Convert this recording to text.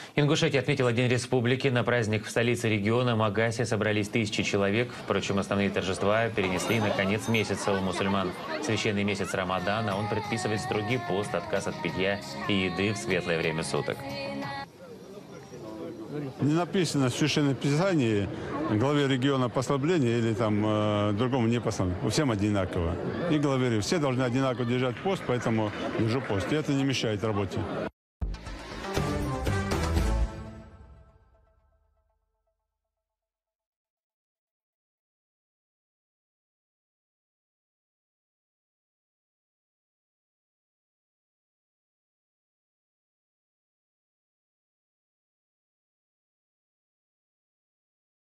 Ингушетия отметила День Республики. На праздник в столице региона Магасе собрались тысячи человек. Впрочем, основные торжества перенесли на конец месяца у мусульман. Священный месяц Рамадана, он предписывает строгий пост, отказ от питья и еды в светлое время суток. Не написано в Священном Писании главе региона послабление или там другому не послабление. Всем одинаково. И главе все должны одинаково держать пост, поэтому держу пост. И это не мешает работе.